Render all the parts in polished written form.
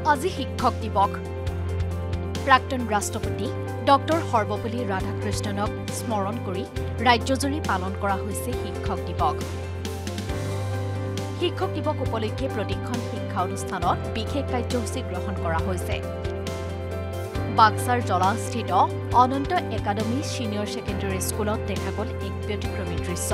আজি শিক্ষক দিৱস প্ৰাক্তন ৰাষ্ট্ৰপতি ডক্টৰ সৰ্বপল্লী ৰাধাকৃষ্ণনক স্মৰণ কৰি ৰাজ্যজুৰি পালন কৰা হৈছে শিক্ষক দিৱস। শিক্ষক দিৱস উপলক্ষে প্ৰতিখন শিক্ষা অনুষ্ঠানত বিশেষ কাৰ্যসূচী গ্ৰহণ কৰা হৈছে। বাক্সাৰ জলাস্থিত অনন্ত একাডেমী ছিনিয়ৰ ছেকেণ্ডেৰী স্কুলত দেখা গ'ল এক ব্যতিক্ৰমী দৃশ্য।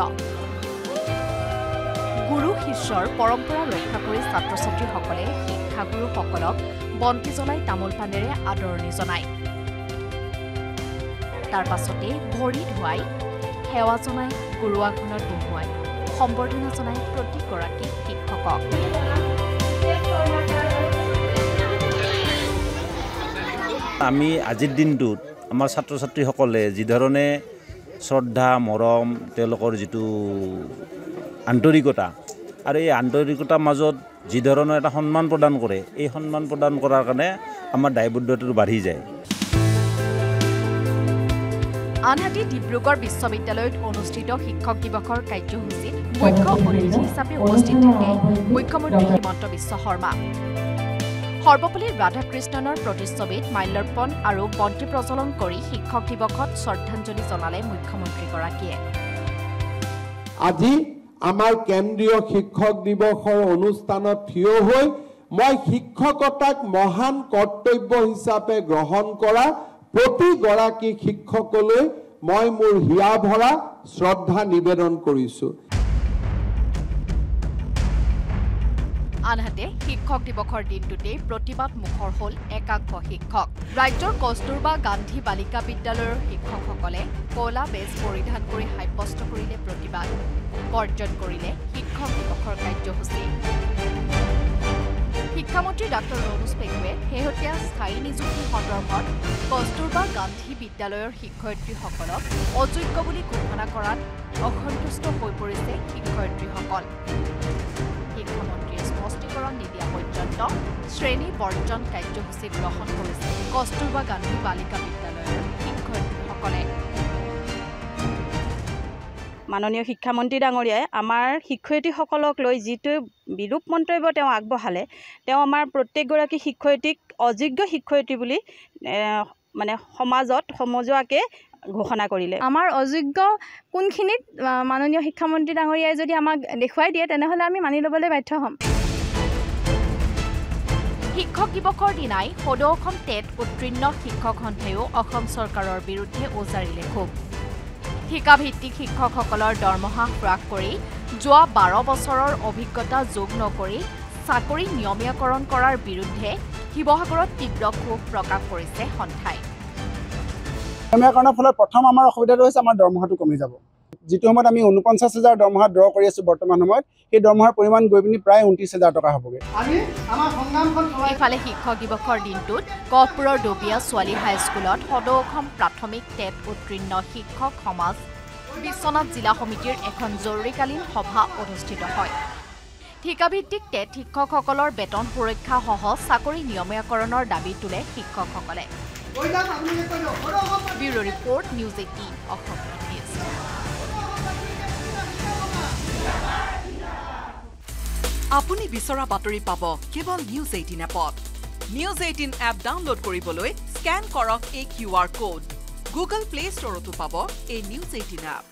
গুৰু শিষ্যৰ পৰম্পৰা ৰক্ষা কৰি ছাত্ৰ ছাত্ৰীসকলে শিক্ষাগুৰুসকলক বন্তি জ্বলাই তামোল পানেৰে আদৰণি জনায়। তাৰ পাছতে ভৰি ধুৱাই সেৱা জনাই গুৰুৱাসনত বহুৱাই সম্বৰ্ধনা জনাই প্ৰতিগৰাকী শিক্ষকক। আমি আজিৰ দিনটোত আমাৰ ছাত্ৰ ছাত্ৰীসকলে যিধৰণে শ্ৰদ্ধা মৰম তেওঁলোকৰ যিটো আন্তৰিকতা আৰু এই আন্তৰিকতাৰ মাজত যিধৰণৰ এটা সন্মান প্ৰদান কৰে, এই সন্মান প্ৰদান কৰাৰ কাৰণে আমাৰ দায়বদ্ধতাটো বাঢ়ি যায়। আনহাতে ডিব্ৰুগড় বিশ্ববিদ্যালয়ত অনুষ্ঠিত শিক্ষক দিৱসৰ কাৰ্যসূচীত মুখ্য অতিথি হিচাপে উপস্থিত থাকে মুখ্যমন্ত্ৰী হিমন্ত বিশ্ব শৰ্মা। সৰ্বপল্লী ৰাধাকৃষ্ণনৰ প্ৰতিচ্ছবিত মাল্যাৰ্পণ আৰু বন্তি প্ৰজ্বলন কৰি শিক্ষক দিৱসত শ্ৰদ্ধাঞ্জলি জনালে মুখ্যমন্ত্ৰীগৰাকীয়ে। আজি আমাৰ কেন্দ্ৰীয় শিক্ষক দিৱসৰ অনুষ্ঠানত থিয় হৈ মই শিক্ষকতাক মহান কৰ্তব্য হিচাপে গ্ৰহণ কৰা প্ৰতিগৰাকী শিক্ষকলৈ মই মোৰ হিয়া ভৰা শ্ৰদ্ধা নিবেদন কৰিছো। আনহাতে শিক্ষক দিৱসৰ দিনটোতেই প্ৰতিবাদ মুখৰ হ'ল একাংশ শিক্ষক। ৰাজ্যৰ কস্তুৰবা গান্ধী বালিকা বিদ্যালয়ৰ শিক্ষকসকলে কলা বেজ পৰিধান কৰি সাব্যস্ত কৰিলে প্ৰতিবাদ, বৰ্জন কৰিলে শিক্ষক দিৱসৰ কাৰ্যসূচী। শিক্ষামন্ত্ৰী ডাঃ ৰণোজ পেগুৱে শেহতীয়া স্থায়ী নিযুক্তি সন্দৰ্ভত কস্তুৰবা গান্ধী বিদ্যালয়ৰ শিক্ষয়িত্ৰীসকলক অযোগ্য বুলি ঘোষণা কৰাত অসন্তুষ্ট হৈ পৰিছে শিক্ষয়িত্ৰীসকল। শিক্ষামন্ত্ৰীয়ে স্পষ্টীকৰণ নিদিয়া পৰ্যন্ত শ্ৰেণী বৰ্জন কাৰ্যসূচী গ্ৰহণ কৰিছে কস্তুৰবা গান্ধী বালিকা বিদ্যালয়ৰ শিক্ষয়িত্ৰীসকলে। মাননীয় শিক্ষামন্ত্ৰী ডাঙৰীয়াই আমাৰ শিক্ষয়িত্ৰীসকলক লৈ যিটো বিৰূপ মন্তব্য তেওঁ আগবঢ়ালে, তেওঁ আমাৰ প্ৰত্যেকগৰাকী শিক্ষয়িত্ৰীক অযোগ্য শিক্ষয়িত্ৰী বুলি মানে সমাজত সমজুৱাকে ঘোষণা কৰিলে। আমাৰ অযোগ্য কোনখিনিত মাননীয় শিক্ষামন্ত্ৰী ডাঙৰীয়াই যদি আমাক দেখুৱাই দিয়ে তেনেহ'লে আমি মানি ল'বলৈ বাধ্য হ'ম। শিক্ষক দিৱসৰ দিনাই সদৌ অসম টেট উত্তীৰ্ণ শিক্ষক সন্থায়ো অসম চৰকাৰৰ বিৰুদ্ধে উজাৰিলে ক্ষোভ। ঠিকাভিত্তিক শিক্ষকসকলৰ দৰমহা হ্ৰাস কৰি যোৱা 12 বছৰৰ অভিজ্ঞতা যোগ নকৰি চাকৰি নিয়মীয়াকৰণ কৰাৰ বিৰুদ্ধে শিৱসাগৰত তীব্ৰ ক্ষোভ প্ৰকাশ কৰিছে সন্থাই। নিয়মীয়াকৰণৰ ফলত প্ৰথম আমাৰ অসুবিধাটো হৈছে আমাৰ দৰমহাটো কমি যাব। যিটো সময়ত আমি 49,000 দৰমহা ড্ৰ কৰি আছোঁ বৰ্তমান সময়ত, সেই দৰমহাৰ পৰিমাণ গৈ পিনি প্ৰায় 29,000 টকা হ'বগৈ। ইফালে শিক্ষক দিৱসৰ দিনটোত গহপুৰৰ ডবিয়া ছোৱালী হাইস্কুলত সদৌ অসম প্ৰাথমিক টেট উত্তীৰ্ণ শিক্ষক সমাজ বিশ্বনাথ জিলা সমিতিৰ এখন জৰুৰীকালীন সভা অনুষ্ঠিত হয়। ঠিকাভিত্তিক টেট শিক্ষকসকলৰ বেতন সুৰক্ষা সহ চাকৰি নিয়মীয়াকৰণৰ দাবী তোলে শিক্ষকসকলে। Bureau report news 18 Assam. আপুনি বিচৰা বাতৰি পাব কেৱল নিউজ 18 এপত। নিউজ 18 এপ ডাউনলোড কৰিবলৈ স্কেন কৰক এই QR কোড। গুগল প্লে ষ্টৰতো পাব এই নিউজ 18 এপ।